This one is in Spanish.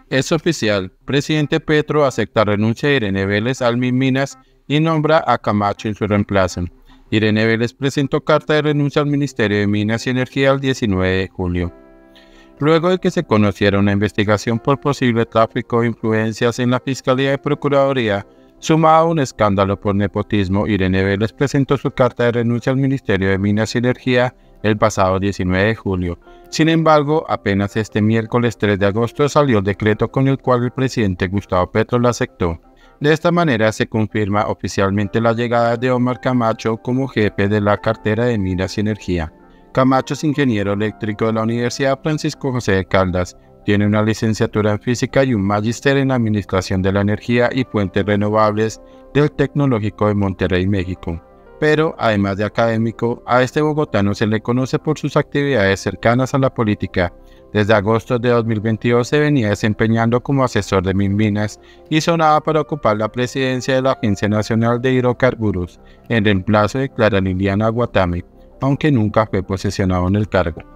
Es oficial, presidente Petro acepta renuncia a Irene Vélez al Minminas y nombra a Camacho en su reemplazo. Irene Vélez presentó carta de renuncia al Ministerio de Minas y Energía el 19 de julio. Luego de que se conociera una investigación por posible tráfico de influencias en la Fiscalía y Procuraduría, sumado a un escándalo por nepotismo, Irene Vélez presentó su carta de renuncia al Ministerio de Minas y Energía el pasado 19 de julio. Sin embargo, apenas este miércoles 3 de agosto salió el decreto con el cual el presidente Gustavo Petro la aceptó. De esta manera se confirma oficialmente la llegada de Omar Camacho como jefe de la cartera de Minas y Energía. Camacho es ingeniero eléctrico de la Universidad Francisco José de Caldas. Tiene una licenciatura en física y un magíster en administración de la energía y fuentes renovables del Tecnológico de Monterrey, México. Pero, además de académico, a este bogotano se le conoce por sus actividades cercanas a la política. Desde agosto de 2022 se venía desempeñando como asesor de Minminas y sonaba para ocupar la presidencia de la Agencia Nacional de Hidrocarburos, en reemplazo de Clara Liliana Guatame, aunque nunca fue posesionado en el cargo.